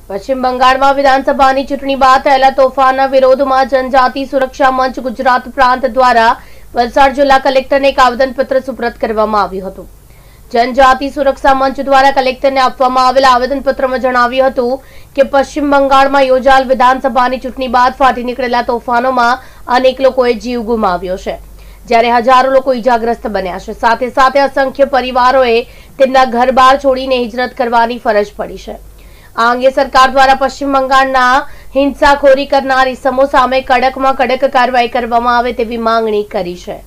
પશ્ચિમ બંગાળમાં વિધાનસભાની ચૂંટણી બાદ થયેલા તોફાનના વિરોધમાં જનજાતિ સુરક્ષા મંચ ગુજરાત પ્રાંત દ્વારા વલસાડ જિલ્લા કલેક્ટરને એક આવેદનપત્ર સુપ્રત કરવામાં આવ્યું હતું। જનજાતિ સુરક્ષા મંચ દ્વારા કલેક્ટરને આપવામાં આવેલા આવેદનપત્રમાં જણાવ્યું હતું કે પશ્ચિમ બંગાળમાં યોજાયેલ વિધાનસભાની ચૂંટણી બાદ ફાટી નીકળેલા તોફાનોમાં અનેક લોકોએ જીવ ગુમાવ્યો છે, જ્યારે હજારો લોકો ઈજાગ્રસ્ત બન્યા છે। સાથે સાથે અસંખ્ય પરિવારોએ તેમના ઘર-બાર છોડીને હિજરત કરવાની ફરજ પડી છે। આ અંગે સરકાર દ્વારા પશ્ચિમ બંગાળના હિંસાખોરી કરનાર ઇસમો સામે કડકમાં કડક કાર્યવાહી કરવામાં આવે તેવી માંગણી કરી છે।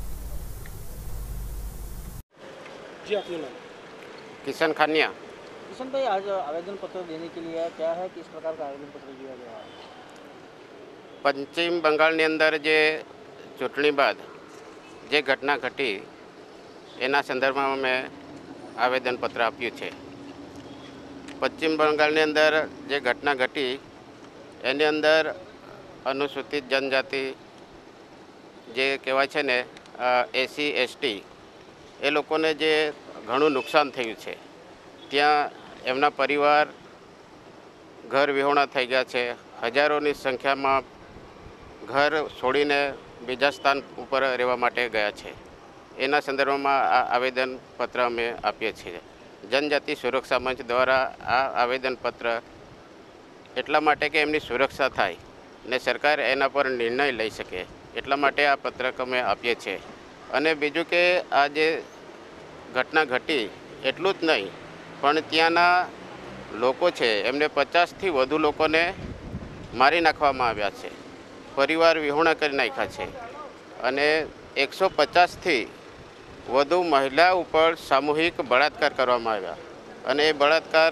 किशन खानिया। किशन भाई, आज आवेदन पत्र देने के लिए क्या है, किस प्रकार का आवेदन पत्र दिया गया है? પશ્ચિમ બંગાળની અંદર જે ચૂંટણી બાદ જે ઘટના ઘટી એના સંદર્ભમાં મેં આવેદનપત્ર આપ્યું છે। પશ્ચિમ બંગાળની અંદર જે ઘટના ઘટી એની અંદર અનુસૂચિત જનજાતિ જે કહેવાય છે ને એસસી એસટી એ લોકોને જે ઘણું નુકસાન થયું છે। ત્યાં એમના પરિવાર ઘર વિહોણા થઈ ગયા છે। હજારોની સંખ્યામાં ઘર છોડીને બીજા સ્થાન ઉપર રહેવા માટે ગયા છે। એના સંદર્ભમાં આ આવેદનપત્ર અમે આપીએ છીએ। જનજાતિ સુરક્ષા મંચ દ્વારા આ આવેદનપત્ર એટલા માટે કે એમની સુરક્ષા થાય ને સરકાર એના પર નિર્ણય લઈ શકે એટલા માટે આ પત્રક અમે આપીએ છીએ। અને બીજું કે આ જે ઘટના ઘટી એટલું જ નહીં પણ ત્યાંના લોકો છે એમને 50થી વધુ લોકોને મારી નાખવામાં આવ્યા છે, પરિવાર વિહોણા કરી નાખ્યા છે અને 150થી વધુ મહિલા ઉપર સામૂહિક બળાત્કાર કરવામાં આવ્યા અને એ બળાત્કાર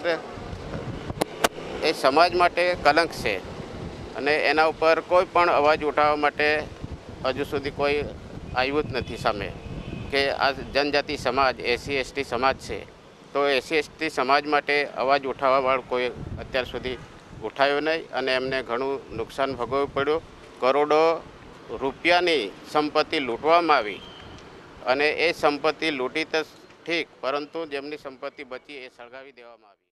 એ સમાજ માટે કલંક છે અને એના ઉપર કોઈ પણ અવાજ ઉઠાવવા માટે હજુ સુધી કોઈ આવ્યું જ નથી સામે કે આ જનજાતિ સમાજ એસસી એસટી સમાજ છે તો એસસી એસટી સમાજ માટે અવાજ ઉઠાવવાવાળું કોઈ અત્યાર સુધી ઉઠાવ્યો નહીં અને એમને ઘણું નુકસાન ભોગવવું પડ્યું। કરોડો રૂપિયાની સંપત્તિ લૂંટવામાં આવી અને એ સંપત્તિ લૂંટી તો ઠીક પરંતુ જેમની સંપત્તિ બચી એ સળગાવી દેવામાં આવી।